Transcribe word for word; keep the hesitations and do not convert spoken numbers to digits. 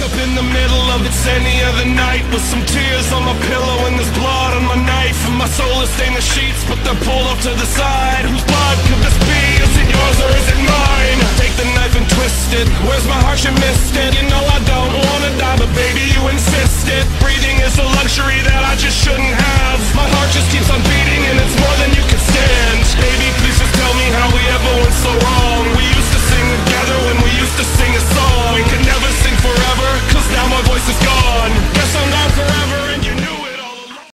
up in the middle of it's any other night, with some tears on my pillow and there's blood on my knife, and my soul is stained the sheets, but they're pulled off to the side. Whose blood could this be? Is it yours or is it mine? Take the knife and twist it. Where's my heart? You missed it. You know I don't wanna die, but baby you insist.